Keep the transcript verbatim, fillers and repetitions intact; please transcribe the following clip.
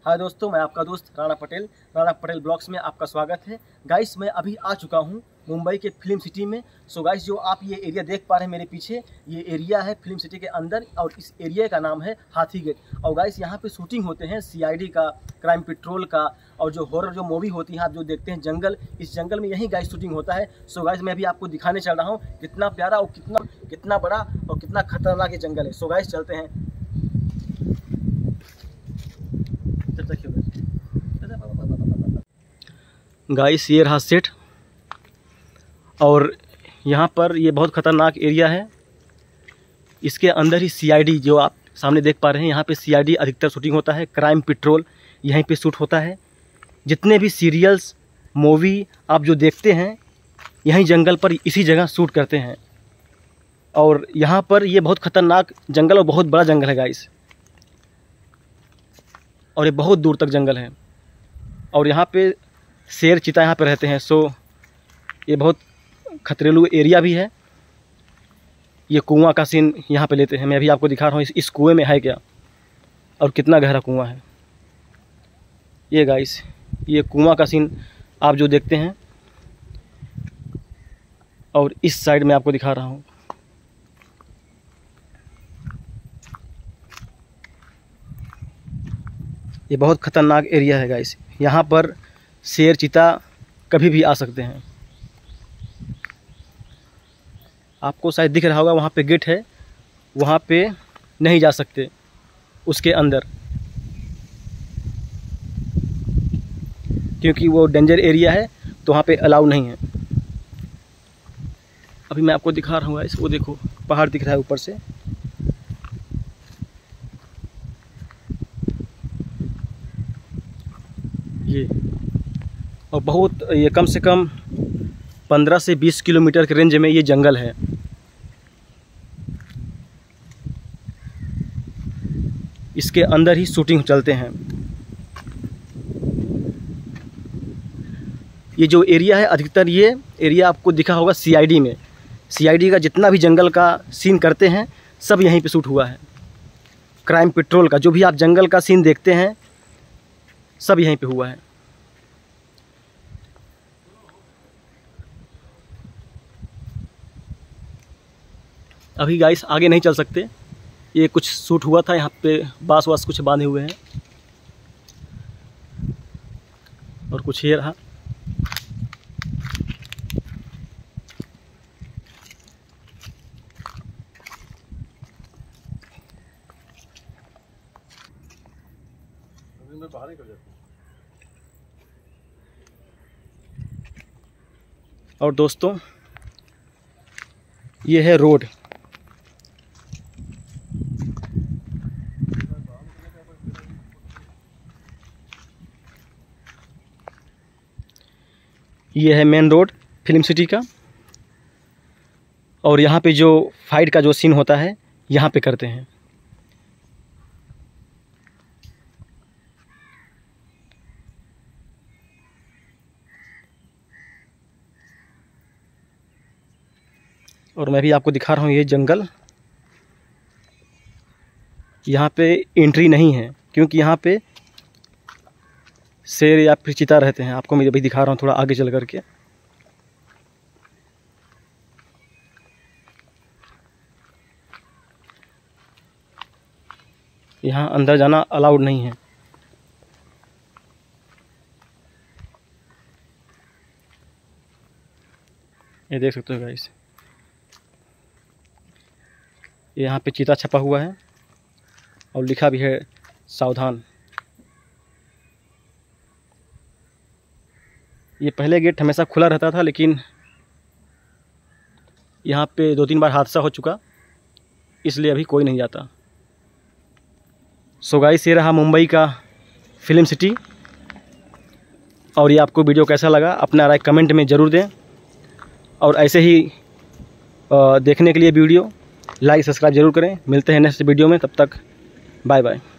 हाय दोस्तों, मैं आपका दोस्त राणा पटेल राणा पटेल ब्लॉग्स में आपका स्वागत है। गाइस, मैं अभी आ चुका हूं मुंबई के फिल्म सिटी में। सो गाइस, जो आप ये एरिया देख पा रहे हैं मेरे पीछे, ये एरिया है फिल्म सिटी के अंदर और इस एरिया का नाम है हाथी गेट। और गाइस, यहाँ पे शूटिंग होते हैं सीआईडी का, क्राइम पेट्रोल का, और जो हॉरर जो मूवी होती है आप जो देखते हैं जंगल, इस जंगल में यही गाइस शूटिंग होता है। सो गाइस, मैं अभी आपको दिखाने चल रहा हूँ कितना प्यारा और कितना कितना बड़ा और कितना खतरनाक ये जंगल है। सो गाइस, चलते हैं। गाइस, ये रहा सेट और यहाँ पर ये बहुत ख़तरनाक एरिया है। इसके अंदर ही सीआईडी जो आप सामने देख पा रहे हैं, यहाँ पे सीआईडी अधिकतर शूटिंग होता है। क्राइम पेट्रोल यहीं पे शूट होता है। जितने भी सीरियल्स मूवी आप जो देखते हैं यहीं जंगल पर इसी जगह शूट करते हैं। और यहाँ पर ये बहुत ख़तरनाक जंगल और बहुत बड़ा जंगल है गाइस, और ये बहुत दूर तक जंगल है। और यहाँ पे शेर चीता यहाँ पे रहते हैं। सो ये बहुत खतरेलू एरिया भी है। ये कुआं का सीन यहाँ पे लेते हैं। मैं अभी आपको दिखा रहा हूँ इस, इस कुएं में है क्या और कितना गहरा कुआं है। ये गाइस, ये कुआं का सीन आप जो देखते हैं, और इस साइड में आपको दिखा रहा हूँ। ये बहुत ख़तरनाक एरिया है गाइस। यहाँ पर शेर चीता कभी भी आ सकते हैं। आपको शायद दिख रहा होगा, वहाँ पे गेट है, वहाँ पे नहीं जा सकते उसके अंदर, क्योंकि वो डेंजर एरिया है, तो वहाँ पे अलाउ नहीं है। अभी मैं आपको दिखा रहा हूँ गाइस, वो देखो पहाड़ दिख रहा है ऊपर से। ये और बहुत ये कम से कम पंद्रह से बीस किलोमीटर के रेंज में ये जंगल है। इसके अंदर ही शूटिंग चलते हैं। ये जो एरिया है, अधिकतर ये एरिया आपको दिखा होगा सीआईडी में। सीआईडी का जितना भी जंगल का सीन करते हैं सब यहीं पे शूट हुआ है। क्राइम पेट्रोल का जो भी आप जंगल का सीन देखते हैं सब यहीं पे हुआ है। अभी गाइस आगे नहीं चल सकते, ये कुछ शूट हुआ था, यहाँ पे बांस वास कुछ बांधे हुए हैं और कुछ ये रहा। बाहर निकल जाती। और दोस्तों, ये है रोड। ये है मेन रोड फिल्म सिटी का, और यहाँ पे जो फाइट का जो सीन होता है यहाँ पे करते हैं। और मैं भी आपको दिखा रहा हूँ ये जंगल। यहाँ पे एंट्री नहीं है क्योंकि यहाँ पे शेर या फिर चीता रहते हैं। आपको मैं अभी दिखा रहा हूँ थोड़ा आगे चल करके। यहाँ अंदर जाना अलाउड नहीं है। ये देख सकते हो गाइस, यहाँ पे चीता छपा हुआ है और लिखा भी है सावधान। ये पहले गेट हमेशा खुला रहता था, लेकिन यहाँ पे दो तीन बार हादसा हो चुका, इसलिए अभी कोई नहीं जाता। सो गाइस, ये रहा मुंबई का फिल्म सिटी। और ये आपको वीडियो कैसा लगा अपना राय कमेंट में ज़रूर दें, और ऐसे ही देखने के लिए वीडियो लाइक सब्सक्राइब जरूर करें। मिलते हैं नेक्स्ट वीडियो में, तब तक बाय बाय।